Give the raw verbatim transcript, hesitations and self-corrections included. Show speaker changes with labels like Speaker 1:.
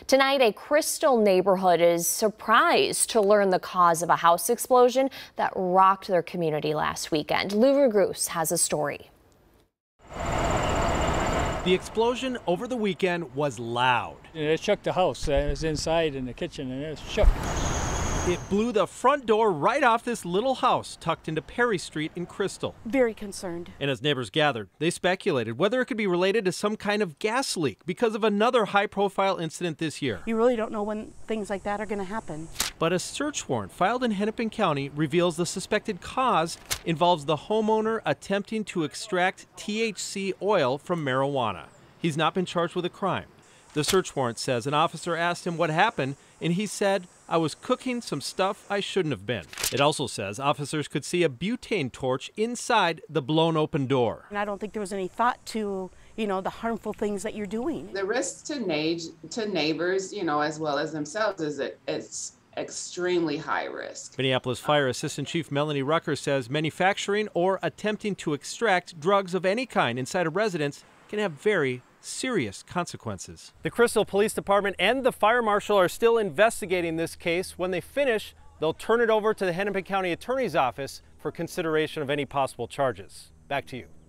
Speaker 1: Tonight, a Crystal neighborhood is surprised to learn the cause of a house explosion that rocked their community last weekend. Lou Raguse has a story.
Speaker 2: The explosion over the weekend was loud.
Speaker 3: It shook the house. I was inside in the kitchen and it shook.
Speaker 2: It blew the front door right off this little house tucked into Perry Street in Crystal.
Speaker 4: Very concerned.
Speaker 2: And as neighbors gathered, they speculated whether it could be related to some kind of gas leak because of another high-profile incident this year.
Speaker 4: You really don't know when things like that are going to happen.
Speaker 2: But a search warrant filed in Hennepin County reveals the suspected cause involves the homeowner attempting to extract T H C oil from marijuana. He's not been charged with a crime. The search warrant says an officer asked him what happened, and he said, "I was cooking some stuff I shouldn't have been." It also says officers could see a butane torch inside the blown open door.
Speaker 4: And I don't think there was any thought to, you know, the harmful things that you're doing.
Speaker 5: The risk to, na to neighbors, you know, as well as themselves, is that it's extremely high risk.
Speaker 2: Minneapolis Fire Assistant Chief Melanie Rucker says manufacturing or attempting to extract drugs of any kind inside a residence can have very serious consequences. The Crystal Police Department and the fire marshal are still investigating this case. When they finish, they'll turn it over to the Hennepin County Attorney's Office for consideration of any possible charges. Back to you.